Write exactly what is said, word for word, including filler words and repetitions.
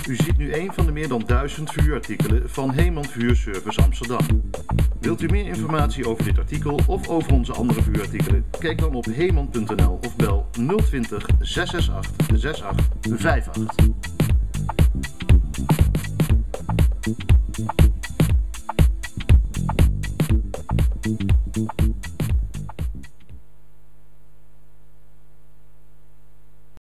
U ziet nu een van de meer dan duizend vuurartikelen van Heeman Vuurservice Amsterdam. Wilt u meer informatie over dit artikel of over onze andere vuurartikelen? Kijk dan op heeman punt n l of bel nul twintig, zes zes acht, zes acht vijf acht.